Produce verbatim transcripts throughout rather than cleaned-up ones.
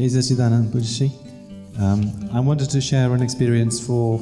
Jai Sachidanand Pujyashree. Um, I wanted to share an experience for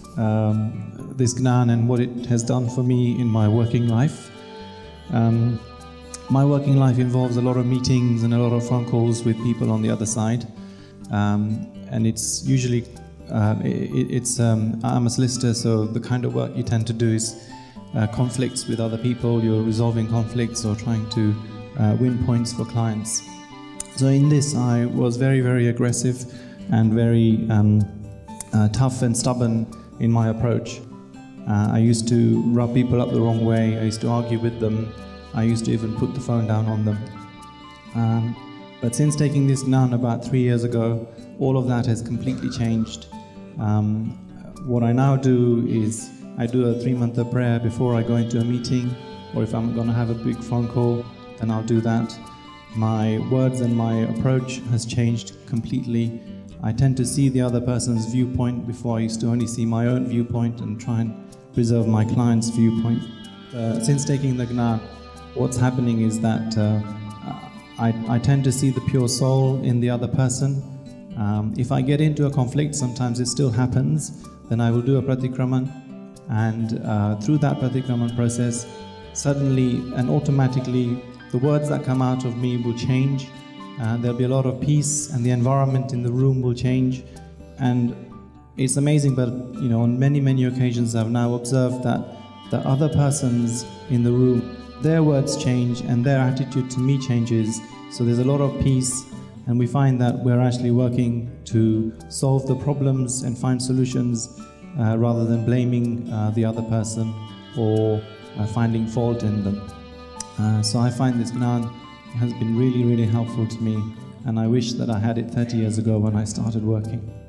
um, this Gyan and what it has done for me in my working life. Um, my working life involves a lot of meetings and a lot of phone calls with people on the other side. Um, and it's usually, uh, it, it's, um, I'm a solicitor, so the kind of work you tend to do is uh, conflicts with other people. You're resolving conflicts or trying to uh, win points for clients. So in this, I was very, very aggressive and very um, uh, tough and stubborn in my approach. Uh, I used to rub people up the wrong way. I used to argue with them. I used to even put the phone down on them. Um, but since taking this Gyan about three years ago, all of that has completely changed. Um, what I now do is I do a Trimantra prayer before I go into a meeting, or if I'm going to have a big phone call, then I'll do that. My words and my approach has changed completely. I tend to see the other person's viewpoint before I used to only see my own viewpoint and try and preserve my client's viewpoint. Uh, since taking the Gyan, what's happening is that uh, I, I tend to see the pure soul in the other person. Um, if I get into a conflict, sometimes it still happens, then I will do a pratikraman, and uh, through that pratikraman process, suddenly and automatically the words that come out of me will change. Uh, there'll be a lot of peace, and the environment in the room will change. And it's amazing, but you know, on many, many occasions I've now observed that the other persons in the room, their words change and their attitude to me changes. So there's a lot of peace, and we find that we're actually working to solve the problems and find solutions uh, rather than blaming uh, the other person or uh, finding fault in them. Uh, so I find this Gyan has been really, really helpful to me, and I wish that I had it thirty years ago when I started working.